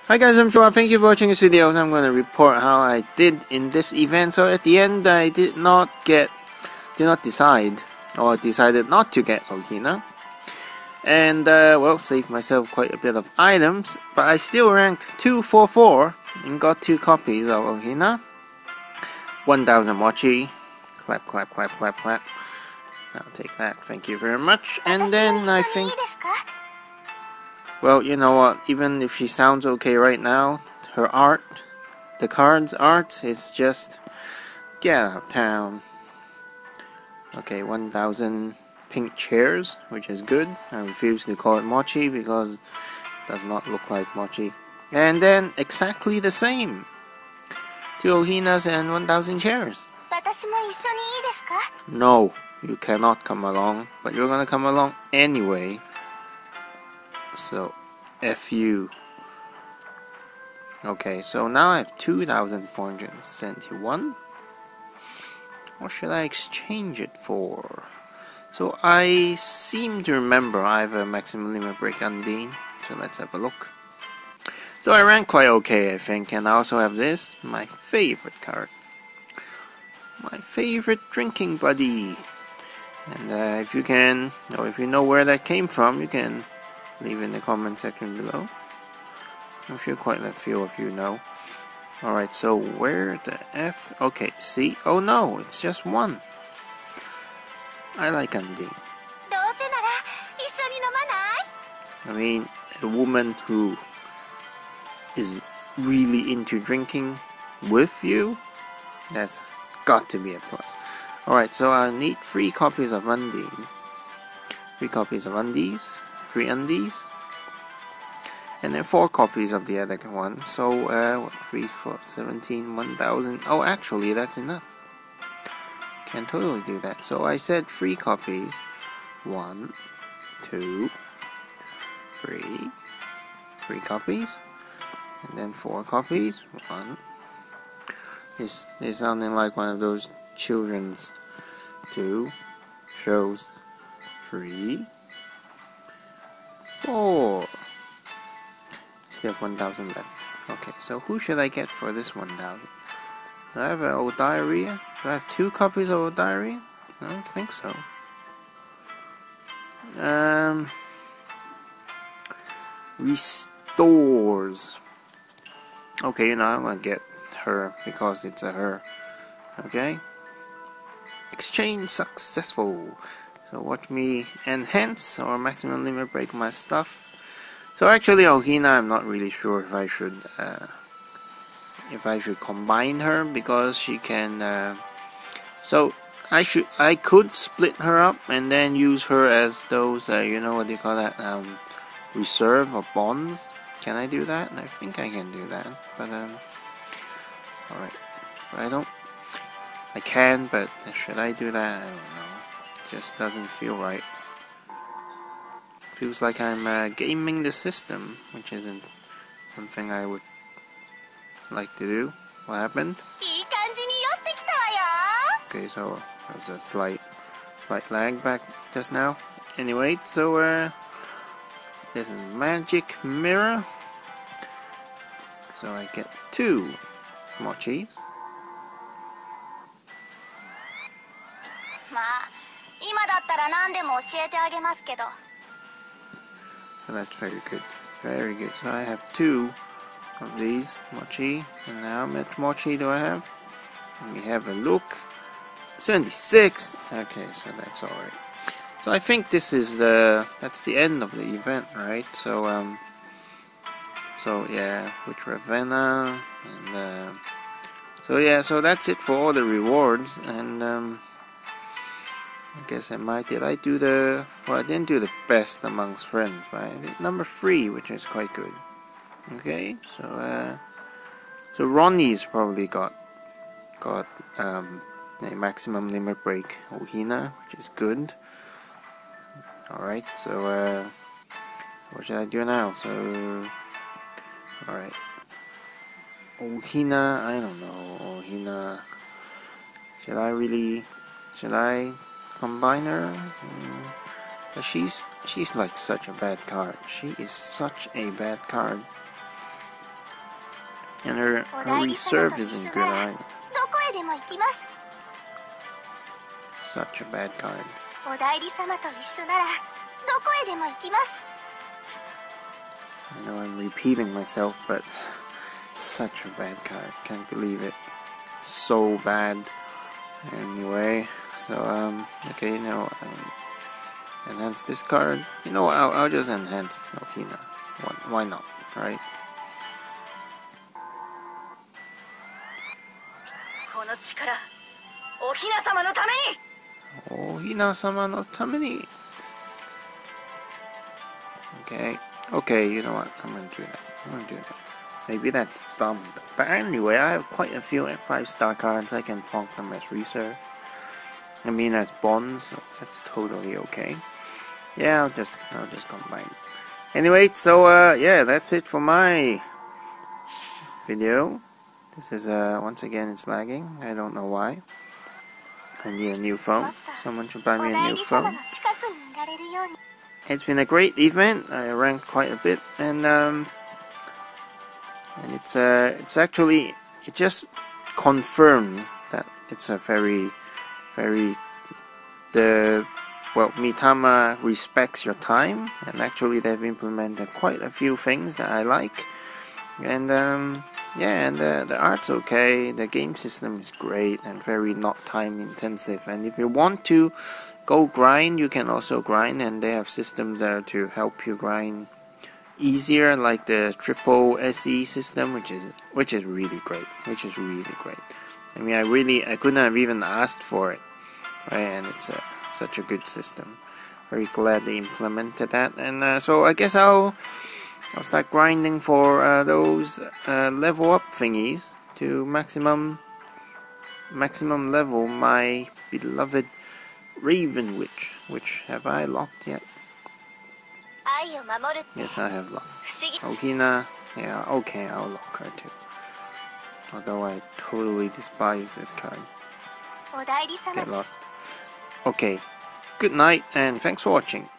Hi guys, I'm Chua. Thank you for watching this video. So I'm going to report how I did in this event. So at the end, I did not decide, or decided not to get Ohina. And, well, saved myself quite a bit of items. But I still ranked 244 and got 2 copies of Ohina. 1000 mochi. Clap, clap, clap, clap, clap. I'll take that. Thank you very much. And then I think... Well, you know what, even if she sounds okay right now, her art, the card's art, is just get out of town. Okay, 1000 pink chairs, which is good. I refuse to call it mochi because it does not look like mochi. And then exactly the same. 2 Ohinas and 1000 chairs. No, you cannot come along, but you're gonna come along anyway. So, F you. Okay, so now I have 2,471. What should I exchange it for? So I seem to remember I have a maximum limit break Undine. So let's have a look. So I ran quite okay, I think, and I also have this, my favorite card. My favorite drinking buddy. And if you can, or if you know where that came from, you can leave in the comment section below. I'm sure quite a few of you know. Alright, so where the F? Okay, see? Oh no, it's just one. I like Undine. I mean, a woman who is really into drinking with you, that's got to be a plus. Alright, so I need 3 copies of Undine. 3 copies of Undies. 3 Undies. And then 4 copies of the other one. So, what? 3, 4, 17, 1000. Oh, actually, that's enough. Can totally do that. So I said 3 copies. 1, 2, 3. 3 copies. And then 4 copies. 1. This is sounding like one of those children's 2 shows. 3, 4. Still have 1000 left. Okay, so who should I get for this 1000? Do I have an old diarrhea? Do I have 2 copies of old diarrhea? I don't think so. Restores. Okay, you know, I'm gonna get her because it's a her. Okay? Exchange successful. So watch me enhance or maximum limit break my stuff. So actually, Ohina, I'm not really sure if I should combine her because she can. So I could split her up and then use her as those. You know what do you call that? Reserve or bonds. Can I do that? I think I can do that. But all right. But I don't. I can, but should I do that? I don't know. It just doesn't feel right. Feels like I'm gaming the system, which isn't something I would like to do. What happened? Okay, so there was a slight lag back just now. Anyway, so this is magic mirror. So I get 2 mochis. So that's very good. Very good. So I have 2 of these mochi. And how much mochi do I have? Let me have a look. 76! Okay, so that's alright. So I think this is that's the end of the event, right? So yeah, with Ravenna and so yeah, so that's it for all the rewards. And I guess did I do well, I didn't do the best amongst friends, but I did number 3, which is quite good. Okay, so Ronnie's probably got a maximum limit break Ohina, which is good. Alright, so what should I do now? So alright. Ohina, I don't know. Ohina, should I combine her? But she's like such a bad card. She is such a bad card. And her reserve isn't good either. Such a bad card. I know I'm repeating myself, but such a bad card. Can't believe it. So bad. Anyway, so okay, now enhance this card. You know, I'll just enhance Ohina. Why not, right? Ohina-sama no tameni. Okay, you know what? I'm gonna do that. Maybe that's dumb, but anyway, I have quite a few 5-star cards. I can plonk them as reserve. I mean, as bonds, so that's totally okay. Yeah, I'll just combine. Anyway, so yeah, that's it for my video. This is once again it's lagging. I don't know why. I need a new phone. Someone should buy me a new phone. It's been a great event. I ranked quite a bit, and it's actually, it just confirms that it's a very Mitama respects your time, and actually they've implemented quite a few things that I like, and yeah, and the art's okay, the game system is great and very not time intensive, and if you want to go grind, you can also grind, and they have systems there to help you grind easier, like the triple SE system, which is really great. I mean, I couldn't have even asked for it, right? And it's such a good system. Very glad they implemented that, and so I guess I'll start grinding for those level up thingies to maximum level my beloved Raven Witch. Which have I locked yet? Yes, I have locked. Ohina, yeah, okay, I'll lock her too. Although I totally despise this card. Get lost. Okay, good night and thanks for watching.